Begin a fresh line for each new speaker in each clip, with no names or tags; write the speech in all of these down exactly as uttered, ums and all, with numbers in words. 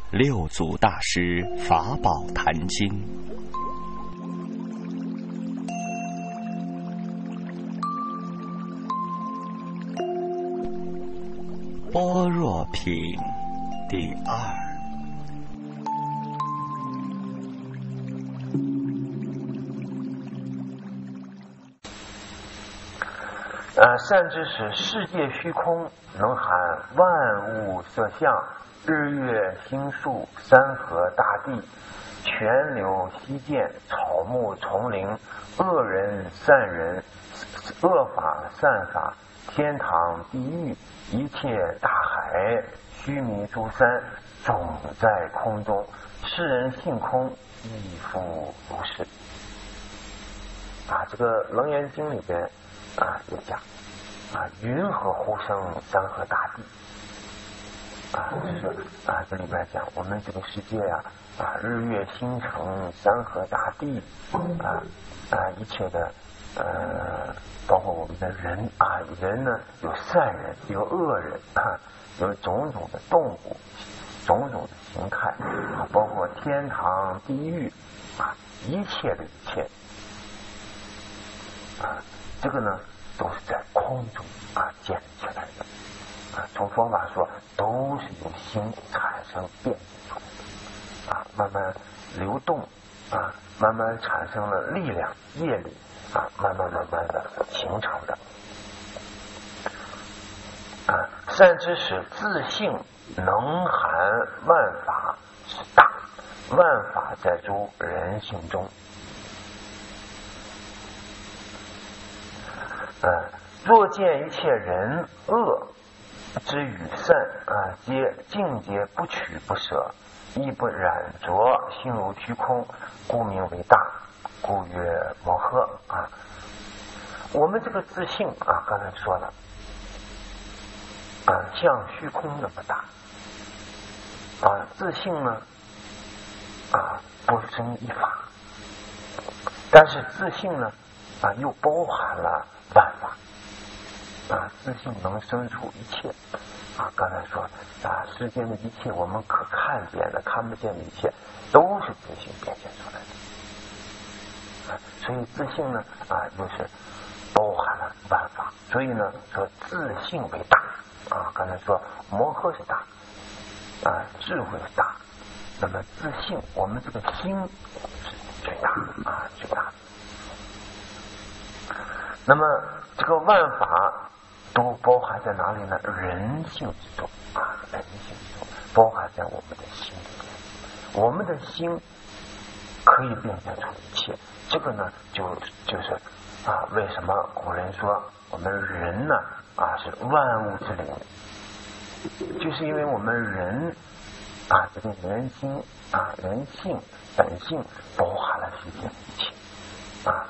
六祖大师法宝坛经。般若品第二。
呃，善知识，世界虚空能含万物色相，日月星宿，山河大地，泉流溪涧，草木丛林，恶人善人，恶法善法，天堂地狱，一切大海，须弥诸山，总在空中。世人性空，亦复如是。啊，这个《楞严经》里边啊有讲啊，云何呼声山河大地啊，就是啊这里边讲我们这个世界呀 啊, 啊日月星辰山河大地啊啊一切的呃包括我们的人啊，人呢有善人有恶人啊，有种种的动物，种种的形态啊，包括天堂地狱啊，一切的一切啊，这个呢都是在空中啊建立起来的啊。从佛法说，都是由心产生变现出来的啊，慢慢流动啊，慢慢产生了力量业力啊，慢慢慢慢的形成的啊。善知识，自性能含万法之大，万法在诸人性中。啊，若见一切人恶之与善啊，皆尽皆不取不舍，亦不染着，心如虚空，故名为大，故曰摩诃啊。我们这个自性啊，刚才说了啊，像虚空那么大啊，自性呢啊不生一法，但是自性呢啊又包含了万法啊，自性能生出一切啊。刚才说啊，世间的一切我们可看见的、看不见的一切，都是自性变现出来的啊。所以自性呢啊，又是包含了万法。所以呢，说自性为大啊。刚才说摩诃是大啊，智慧是大，那么自性，我们这个心是最大啊，最大。那么这个万法都包含在哪里呢？人性之中啊，人性之中包含在我们的心里面。我们的心可以变现出一切，这个呢，就就是啊，为什么古人说我们人呢啊是万物之灵，就是因为我们人啊这个人心啊人性本性包含了世间一切啊。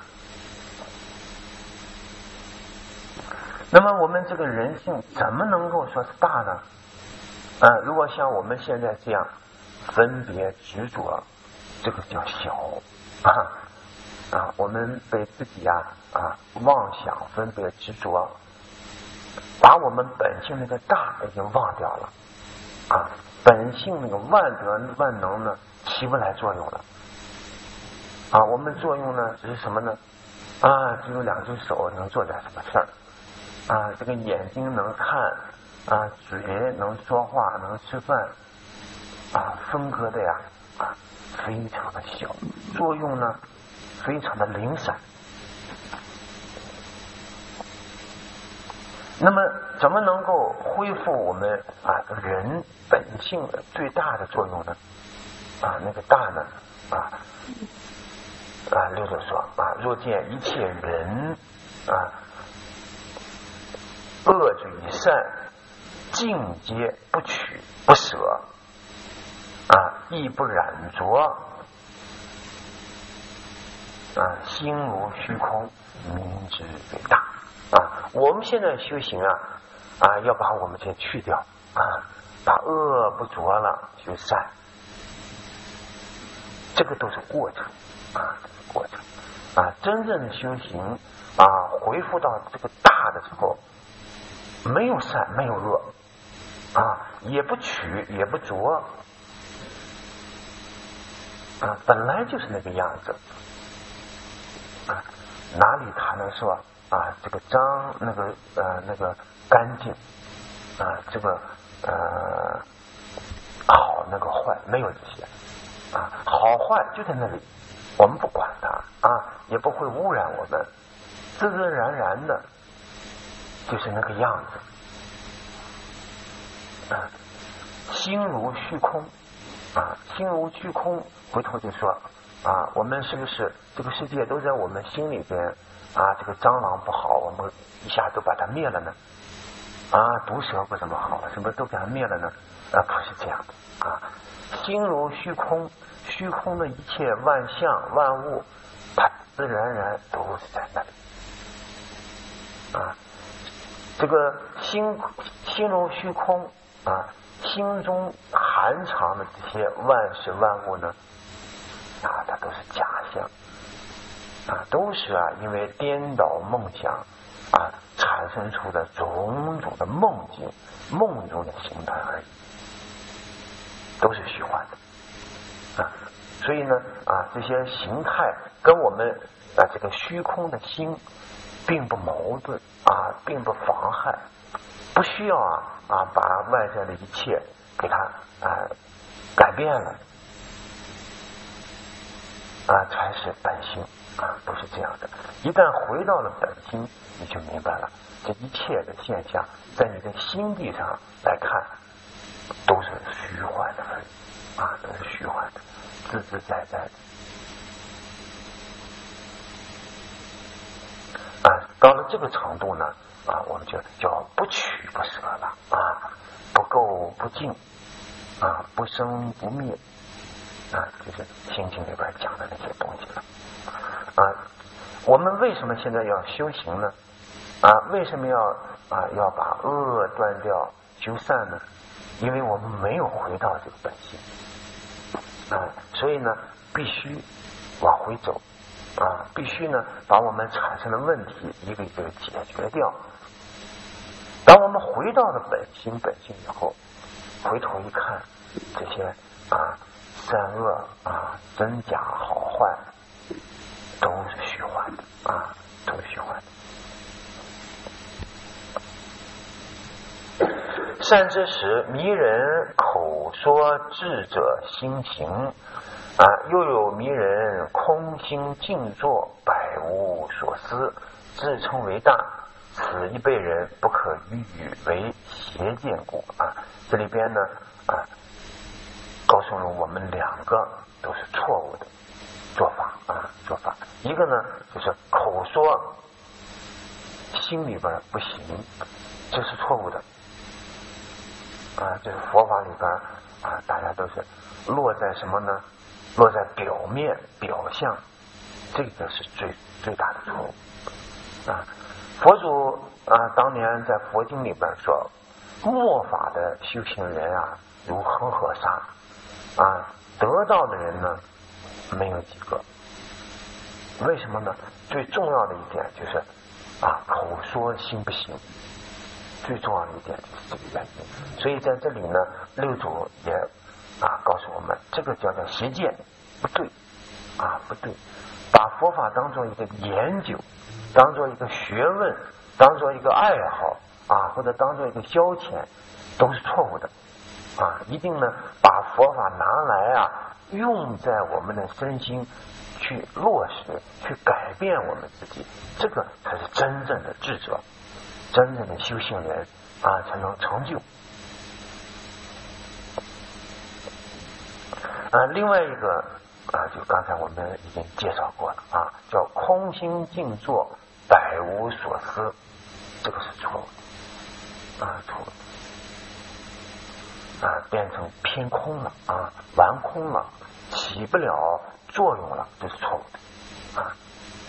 那么我们这个人性怎么能够说是大呢？啊，如果像我们现在这样分别执着，这个叫小啊啊，我们被自己啊啊妄想分别执着，把我们本性那个大已经忘掉了啊，本性那个万德万能呢起不来作用了啊。我们作用呢只是什么呢？啊，只有两只手能做点什么事儿。啊，这个眼睛能看啊，嘴能说话，能吃饭啊，分割的呀啊，非常的小，作用呢非常的零散。那么怎么能够恢复我们啊人本性的最大的作用呢？啊，那个大呢啊啊，六祖说啊，若见一切人啊恶之与善，尽皆不取不舍啊，亦不染着啊，心如虚空，名之为大啊。我们现在修行啊啊，要把我们这去掉啊，把恶不着了，修善，这个都是过程啊，过程啊。真正的修行啊，恢复到这个大的时候，没有善，没有恶啊，也不取，也不着啊，本来就是那个样子啊，哪里谈能说啊这个脏那个呃那个干净啊这个呃好那个坏，没有这些啊，好坏就在那里，我们不管它啊，也不会污染我们，自自然然的就是那个样子啊，心如虚空啊，心如虚空，回头就说啊，我们是不是这个世界都在我们心里边啊？这个蟑螂不好，我们一下都把它灭了呢？啊，毒蛇不怎么好，是不是都给它灭了呢？啊，不是这样的啊，心如虚空，虚空的一切万象万物，它自然然都是在那里啊。这个心心如虚空啊，心中含藏的这些万事万物呢，啊，它都是假象啊，都是啊，因为颠倒梦想啊产生出的种种的梦境、梦中的形态而已，都是虚幻的啊。所以呢啊，这些形态跟我们啊这个虚空的心并不矛盾啊，并不妨害，不需要啊啊把外在的一切给它啊改变了啊才是本心啊，不是这样的。一旦回到了本心，你就明白了，这一切的现象在你的心地上来看都是虚幻的而已啊，都是虚幻的，自自在在的啊。到了这个程度呢啊，我们就叫不取不舍了啊，不垢不净啊，不生不灭啊，就是心经里边讲的那些东西了啊。我们为什么现在要修行呢？啊，为什么要啊要把恶断掉修善呢？因为我们没有回到这个本性啊，所以呢必须往回走啊，必须呢把我们产生的问题一个一个解决掉。当我们回到了本心本性以后，回头一看，这些啊善恶啊真假好坏都是虚幻的啊，都是虚幻的。善知识迷人口说，智者心行啊，又有迷人空心静坐，百无所思，自称为大，此一辈人不可喻为邪见故啊。这里边呢啊，告诉了我们两个都是错误的做法啊，做法。一个呢就是口说，心里边不行，这是错误的啊。就是佛法里边啊，大家都是落在什么呢？落在表面表象，这个是最最大的错误啊。佛祖啊，当年在佛经里边说，末法的修行人啊，如恒河沙啊，得道的人呢没有几个。为什么呢？最重要的一点就是啊，口说心不行，最重要的一点就是这个原因。所以在这里呢，六祖也啊告诉我们，这个叫做邪见，不对啊，不对，把佛法当做一个研究，当做一个学问，当做一个爱好啊，或者当做一个消遣，都是错误的啊。一定呢把佛法拿来啊，用在我们的身心去落实，去改变我们自己，这个才是真正的智者，真正的修行人啊，才能成就。啊，另外一个啊，就刚才我们已经介绍过了啊，叫空心静坐，百无所思，这个是错误的啊，错误的啊，变成偏空了啊，玩空了，起不了作用了，这是错误的啊。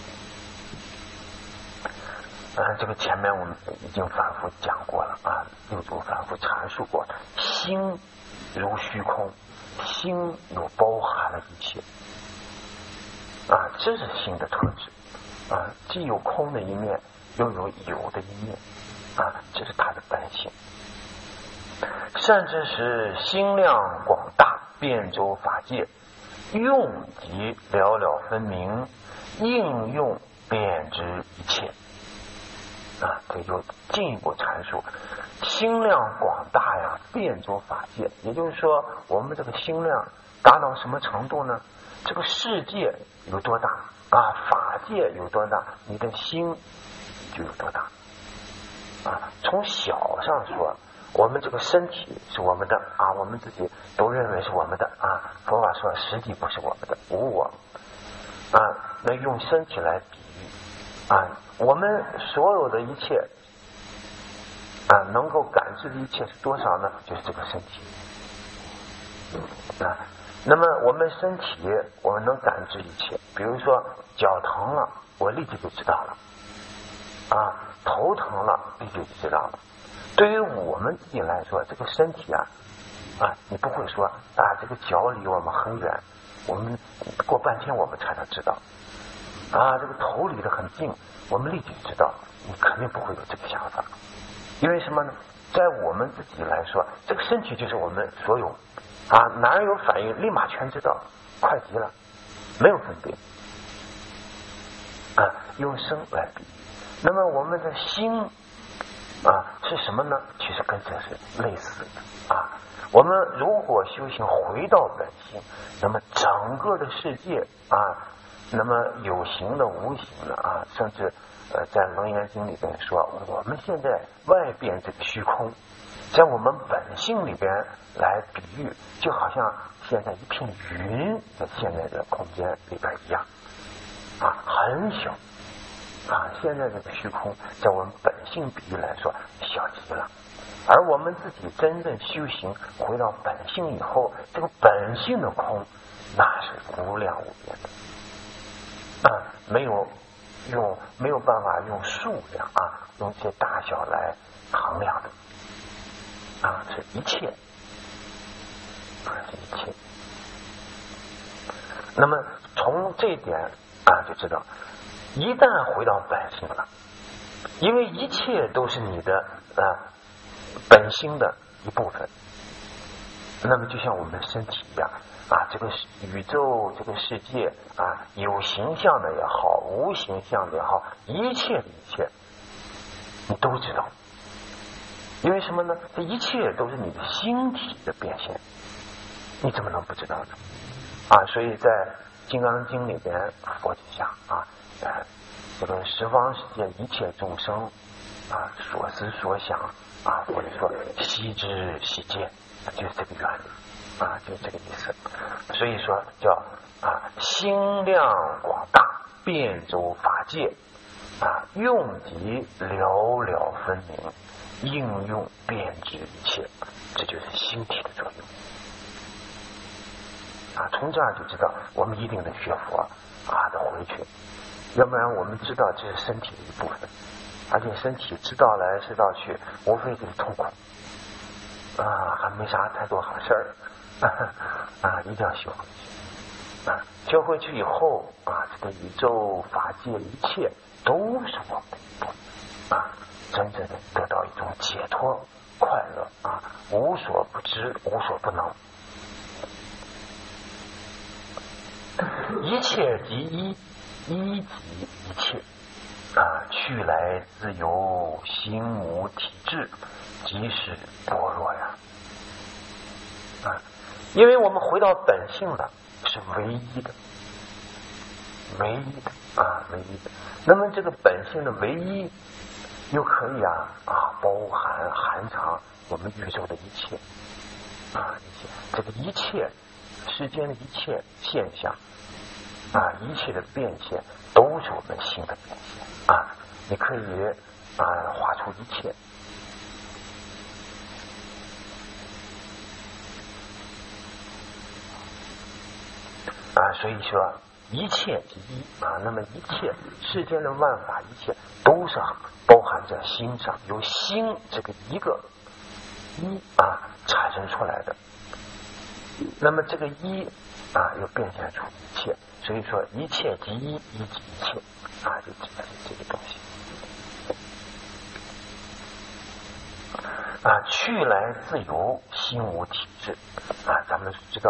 啊，这个前面我们已经反复讲过了啊，六祖反复阐述过，心如虚空，心有包含了一切啊，这是心的特质啊，既有空的一面，又有有的一面啊，这是它的本性。善知识心量广大，遍周法界用即了了分明，应用便知一切。啊，这就进一步阐述心量广大呀，遍周法界。也就是说，我们这个心量达到什么程度呢？这个世界有多大啊？法界有多大？你的心就有多大啊？从小上说，我们这个身体是我们的啊，我们自己都认为是我们的啊。佛法说，实际不是我们的，无我啊。那用身体来比喻啊，我们所有的一切啊，能够感知的一切是多少呢？就是这个身体啊。那么我们身体，我们能感知一切。比如说脚疼了，我立即就知道了啊；头疼了，立即就知道了。对于我们自己来说，这个身体啊啊，你不会说啊，这个脚离我们很远，我们过半天我们才能知道啊；这个头离得很近，我们立即知道。你肯定不会有这个想法，因为什么呢？在我们自己来说，这个身体就是我们所有。啊，哪儿有反应，立马全知道，快极了，没有分别。啊，用身来比。那么我们的心啊是什么呢？其实跟这是类似的啊。我们如果修行回到本性，那么整个的世界啊，那么有形的、无形的啊，甚至呃，在《楞严经》里边说，我们现在外边这个虚空，在我们本性里边来比喻，就好像现在一片云在现在的空间里边一样啊，很小啊。现在这个虚空，在我们本性比喻来说，小极了。而我们自己真正修行回到本性以后，这个本性的空，那是无量无边的啊，没有用没有办法用数量啊，用这些大小来衡量的。啊，是一切，啊，是一切。那么从这一点啊，就知道，一旦回到本性了，因为一切都是你的啊本心的一部分。那么就像我们的身体一样啊，这个宇宙，这个世界啊，有形象的也好，无形象的也好，一切的一切，你都知道。因为什么呢？这一切都是你的心体的变现，你怎么能不知道呢？啊，所以在《金刚经》里边，佛就讲啊，呃，这个十方世界一切众生啊，所思所想啊，或者说悉知悉见，就是这个原理啊，就是这个意思。所以说叫啊，心量广大，遍周法界啊，用即了了分明。应用遍知一切，这就是心体的作用啊。从这儿就知道，我们一定得学佛啊，得回去，要不然我们知道这是身体的一部分，而且身体知道来知道去，无非就是痛苦啊，还没啥太多好事儿啊，一定要学回去啊。学回去以后啊，这个宇宙法界一切都是我们的一部分啊。真正的得到一种解脱快乐啊，无所不知，无所不能，一切即一，一即一切啊，去来自由，心无体质，即是般若呀啊！因为我们回到本性了，是唯一的，唯一的啊，唯一的。那么这个本性的唯一，又可以啊啊包含含藏我们宇宙的一切啊一切，这个一切世间的一切现象啊，一切的变现都是我们心的变现啊。你可以啊画出一切啊，所以说一切即一啊。那么一切世间的万法，一切都是包含在心上，由心这个一个一啊产生出来的。那么这个一啊又变现出一切，所以说一切即一，一即一切啊，就指的是这个东西啊。去来自由，心无体质啊。咱们知道，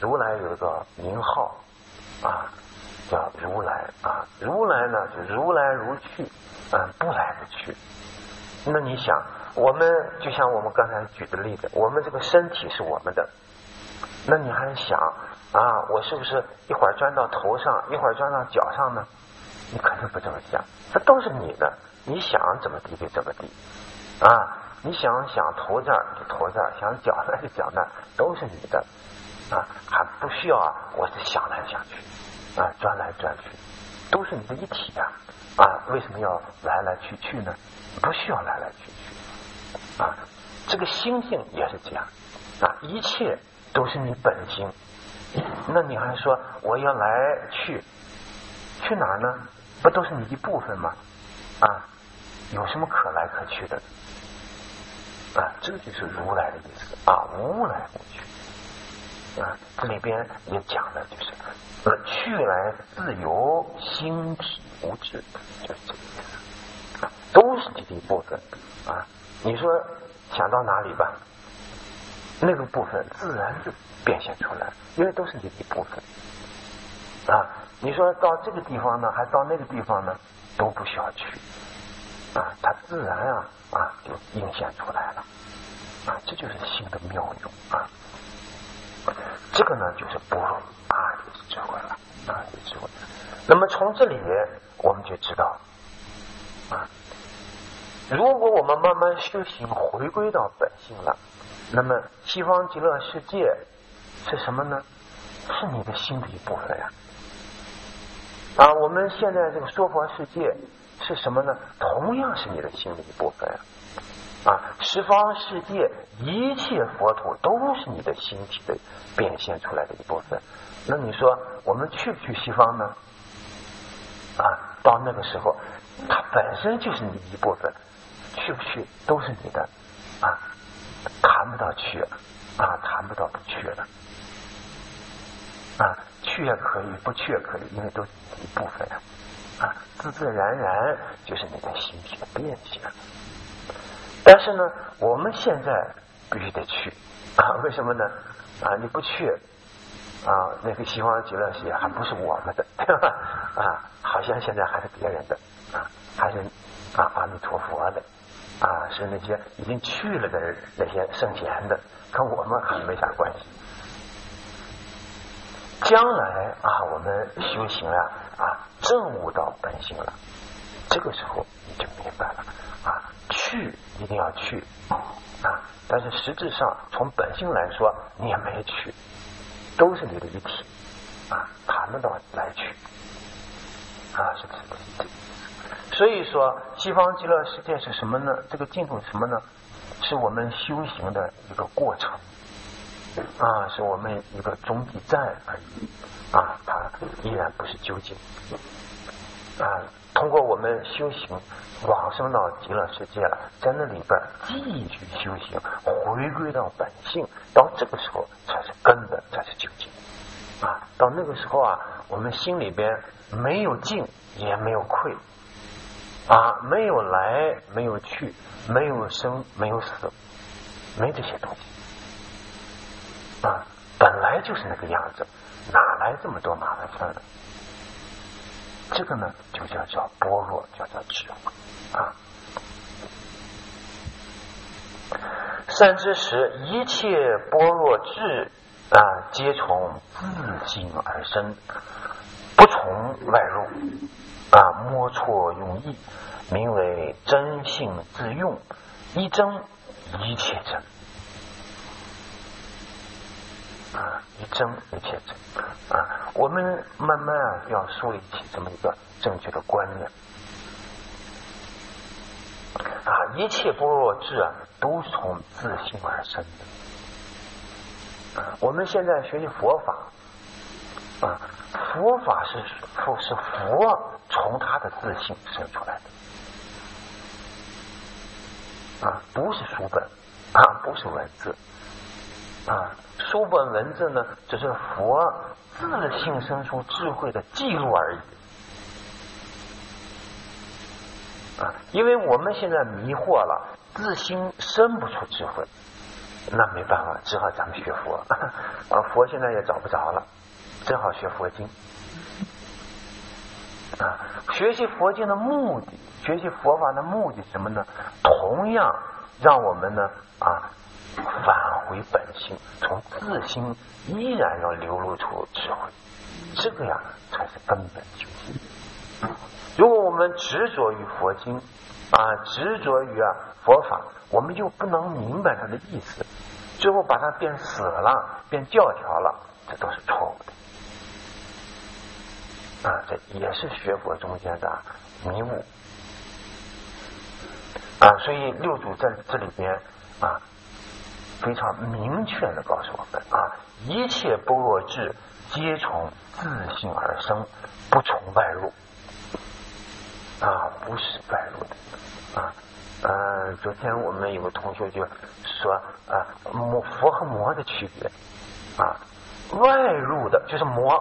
如来有一个名号啊，叫如来啊。如来呢，就如来如去，嗯，不来不去。那你想，我们就像我们刚才举的例子，我们这个身体是我们的，那你还想啊，我是不是一会儿钻到头上，一会儿钻到脚上呢？你肯定不这么想，这都是你的，你想怎么地就怎么地啊。你想想头这儿就头这儿，想脚那就脚那，都是你的啊，还不需要啊，我是想来想去啊，钻来钻去，都是你的一体呀啊。为什么要来来去去呢？不需要来来去去啊。这个心性也是这样啊，一切都是你本心。那你还说我要来去去哪儿呢？不都是你一部分吗？啊，有什么可来可去的？啊，这就是如来的意思啊，无来无去啊。这里边也讲的就是，呃，去来自由，心体无滞，就是这个意思啊，都是你的一部分啊。你说想到哪里吧，那个部分自然就变现出来，因为都是你的一部分啊。你说到这个地方呢，还到那个地方呢，都不需要去啊，它自然啊啊就映现出来了啊，这就是心的妙用啊。这个呢就是般若啊，就是智慧了啊，就是智慧。那么从这里我们就知道啊，如果我们慢慢修行回归到本性了，那么西方极乐世界是什么呢？是你的心的一部分呀。啊，我们现在这个娑婆世界是什么呢？同样是你的心的一部分呀。啊，十方世界一切佛土都是你的心体的变现出来的一部分。那你说我们去不去西方呢？啊，到那个时候它本身就是你的一部分，去不去都是你的啊，谈不到去啊，谈不到不去了啊，去也可以，不去也可以，因为都是你的一部分呀啊，自自然然就是你的心体的变现。但是呢，我们现在必须得去啊，为什么呢？啊，你不去啊，那个西方极乐世界还不是我们的，对吧？啊，好像现在还是别人的啊，还是啊阿弥陀佛的啊，是那些已经去了的人，那些圣贤的，跟我们还没啥关系。将来啊，我们修行啊啊，证悟到本性了，这个时候你就明白了啊，去一定要去啊，但是实质上从本性来说，你也没去，都是你的一体啊，谈得到来去啊，是这个意思。所以说，西方极乐世界是什么呢？这个净土是什么呢？是我们修行的一个过程。啊，是我们一个终极站而已啊，它依然不是究竟啊。通过我们修行往生到极乐世界了，在那里边继续修行，回归到本性，到这个时候才是根本，才是究竟啊。到那个时候啊，我们心里边没有净，也没有愧啊，没有来，没有去，没有生，没有死，没这些东西。啊，本来就是那个样子，哪来这么多麻烦事呢？这个呢，就叫叫般若，叫叫智慧啊。善知识，一切般若智啊，皆从自性而生，不从外入啊，摸错用意，名为真性自用，一真一切真。啊，一真一切真啊！我们慢慢啊要树立起这么一个正确的观念啊！一切般若智啊，都是从自性而生的啊！我们现在学习佛法啊，佛法是佛是佛从他的自性生出来的啊，不是书本啊，不是文字啊。书本文字呢，只是佛自性生出智慧的记录而已啊！因为我们现在迷惑了，自心生不出智慧那没办法，只好咱们学佛。啊，佛现在也找不着了，只好学佛经。啊，学习佛经的目的，学习佛法的目的是什么呢？同样让我们呢啊返回本性，从自心依然要流露出智慧，这个呀才是根本修行。如果我们执着于佛经啊，执着于啊佛法，我们又不能明白它的意思，最后把它变死了，变教条了，这都是错误的。啊，这也是学佛中间的迷雾啊，所以六祖在这里边啊，非常明确的告诉我们啊，一切般若智皆从自性而生，不从外入啊，不是外入的啊。呃，昨天我们有个同学就说啊，魔佛和魔的区别啊，外入的就是魔。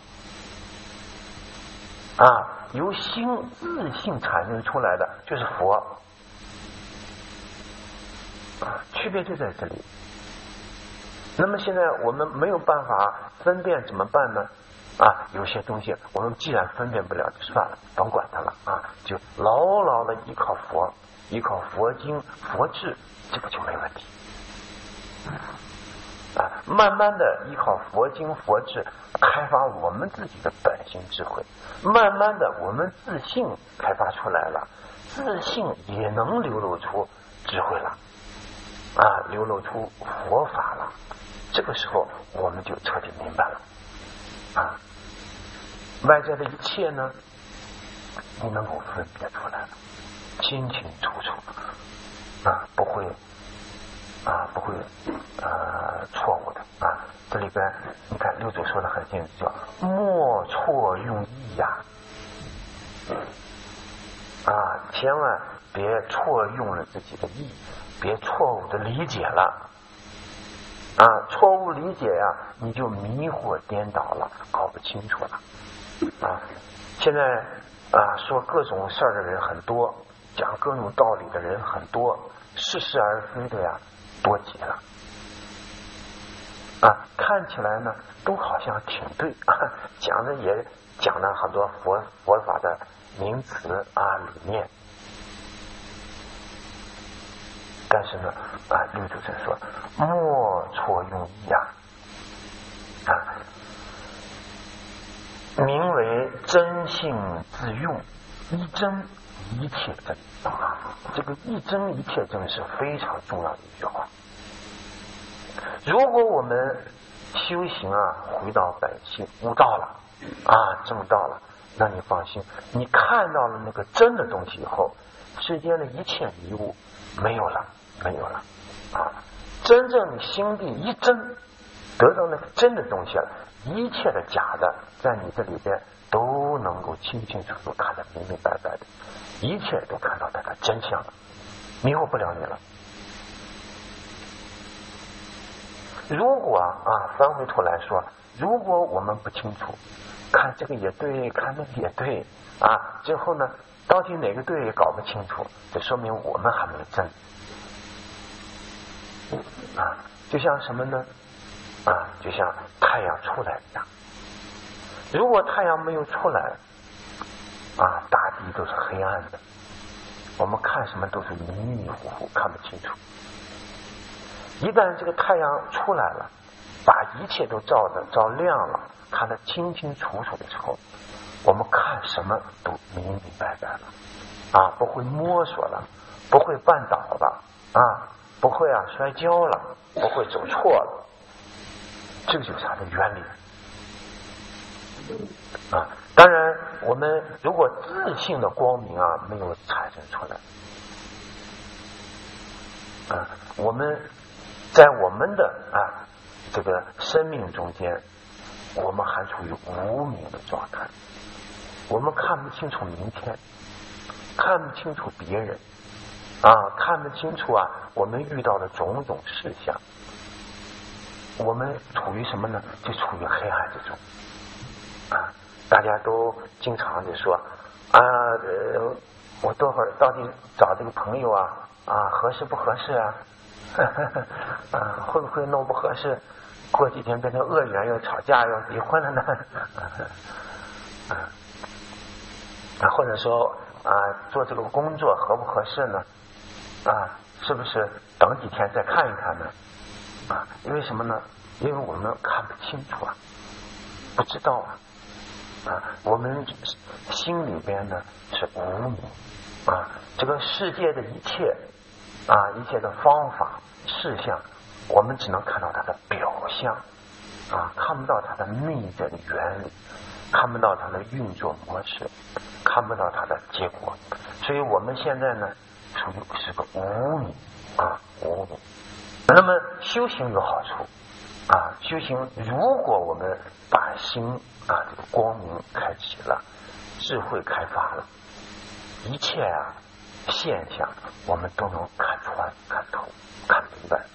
啊，由心自性产生出来的就是佛，啊，区别就在这里。那么现在我们没有办法分辨，怎么办呢？啊，有些东西我们既然分辨不了，就算了，甭管它了啊，就牢牢的依靠佛，依靠佛经、佛智，这个就没问题。啊，慢慢的依靠佛经、佛智，开发我们自己的本性智慧。慢慢的，我们自信开发出来了，自信也能流露出智慧了，啊，流露出佛法了。这个时候，我们就彻底明白了，啊，外在的一切呢，你能够分别出来了，清清楚楚，啊，不会。啊，不会呃错误的啊！这里边你看六祖说的很清楚，叫莫错用意呀！啊，千万别错用了自己的意，别错误的理解了啊！错误理解呀，你就迷惑颠倒了，搞不清楚了啊！现在啊，说各种事儿的人很多，讲各种道理的人很多，似是而非的呀。多极了啊！看起来呢，都好像挺对啊，讲的也讲了很多佛佛法的名词啊理念，但是呢啊，六祖真说莫错用意啊啊，名为真性自用，一真一切真啊，这个一真一切真是非常重要的一句话。如果我们修行啊，回到本性，悟道了啊，证道了，那你放心，你看到了那个真的东西以后，世间的一切迷雾没有了，没有了啊！真正你心地一真，得到那个真的东西了，一切的假的在你这里边都能够清清楚楚看得明明白白的，一切都看到它的真相了，迷惑不了你了。如果啊，翻回头来说，如果我们不清楚，看这个也对，看那个也对啊，最后呢，到底哪个对也搞不清楚，这说明我们还没有真啊。就像什么呢？啊，就像太阳出来一样。如果太阳没有出来，啊，大地都是黑暗的，我们看什么都是迷迷糊糊，看不清楚。一旦这个太阳出来了，把一切都照的照亮了，看得清清楚楚的时候，我们看什么都明明白白了啊，不会摸索了，不会绊倒了啊，不会啊摔跤了，不会走错了，这个就是它的原理啊。当然，我们如果自性的光明啊没有产生出来啊，我们在我们的啊这个生命中间，我们还处于无明的状态，我们看不清楚明天，看不清楚别人啊，看不清楚啊我们遇到的种种事项，我们处于什么呢？就处于黑暗之中啊！大家都经常的说啊，呃，我多会儿到底找这个朋友啊啊合适不合适啊？ 啊，会不会弄不合适，过几天变成恶缘，又吵架又离婚了呢？啊，啊，或者说啊，做这个工作合不合适呢？啊，是不是等几天再看一看呢？啊，因为什么呢？因为我们看不清楚啊，不知道啊，啊，我们心里边呢是无明啊，这个世界的一切啊，一切的方法事项，我们只能看到它的表象啊，看不到它的内在的原理，看不到它的运作模式，看不到它的结果，所以我们现在呢属于是个无明啊，无明。那么修行有好处啊，修行如果我们把心啊这个光明开启了，智慧开发了，一切啊现象我们都能看穿、看透、看明白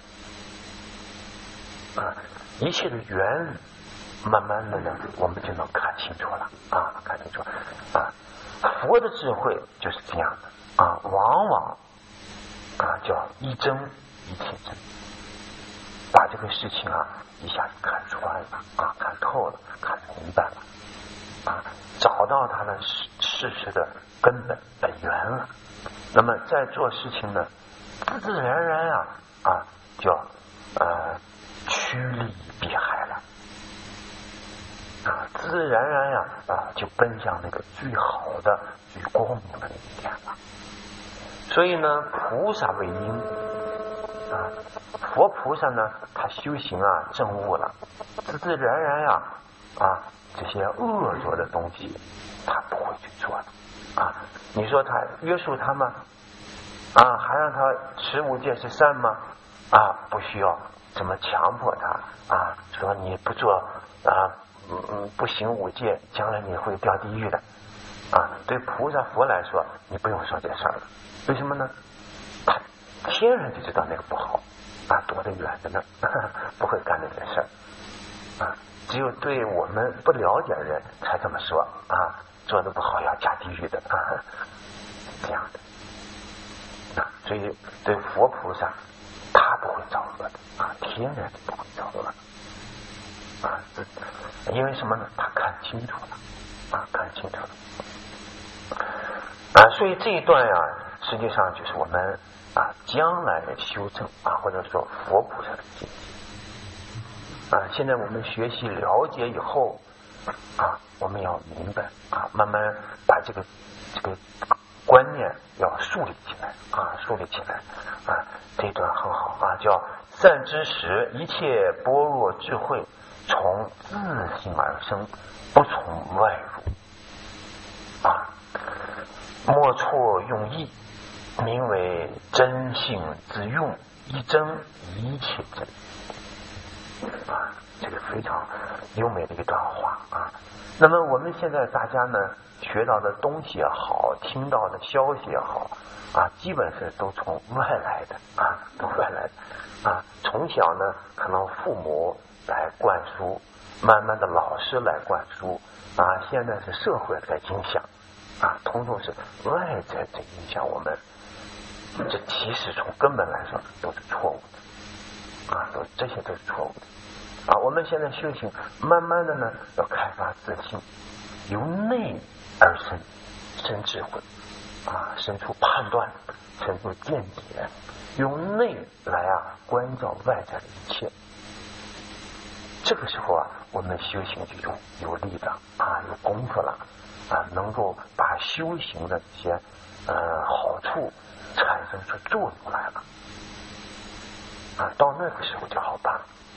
啊，一切的原理慢慢的呢我们就能看清楚了啊，看清楚啊。佛的智慧就是这样的啊，往往啊叫一真一切真，把这个事情啊一下子看穿了啊，看透了，看明白了啊，找到它的事事实的根本本源了。那么在做事情呢，自自然然啊啊就呃趋利避害了啊，自自然然呀 啊, 啊就奔向那个最好的、最光明的那一点了。所以呢，菩萨为因啊，佛菩萨呢，他修行啊，证悟了，自自然然呀 啊, 啊，这些恶浊的东西，他不会去做的啊。你说他约束他吗？啊，还让他持五戒十善吗？啊，不需要怎么强迫他啊？说你不做啊，嗯嗯，不行五戒，将来你会掉地狱的啊。对菩萨佛来说，你不用说这事儿了。为什么呢？他天然就知道那个不好啊，躲得远的呢，呵呵不会干那件事儿啊。只有对我们不了解的人才这么说啊，做的不好要下地狱的啊，这样的啊。所以对佛菩萨，他不会造恶的啊，天然就不会造恶的啊。因为什么呢？他看清楚了啊，看清楚了啊。所以这一段呀、啊。实际上就是我们啊将来的修正啊，或者说佛菩萨的境界啊。现在我们学习了解以后啊，我们要明白啊，慢慢把这个这个观念要树立起来啊，树立起来啊。这一段很好啊，叫善知识，一切般若智慧从自性而生，不从外入啊，莫错用意。名为真性自用，一真一切真啊，这个非常优美的一段话啊。那么我们现在大家呢学到的东西也好，听到的消息也好啊，基本是都从外来的啊，都外来的啊。从小呢可能父母来灌输，慢慢的老师来灌输啊，现在是社会在影响啊，统统是外在在影响我们。这其实从根本来说都是错误的啊，都这些都是错误的啊。我们现在修行，慢慢的呢要开发自信，由内而生生智慧啊，生出判断，生出见解，由内来啊关照外在的一切。这个时候啊，我们修行就有有力了啊，有功夫了啊，能够把修行的这些呃好处产生出作用来了啊，到那个时候就好办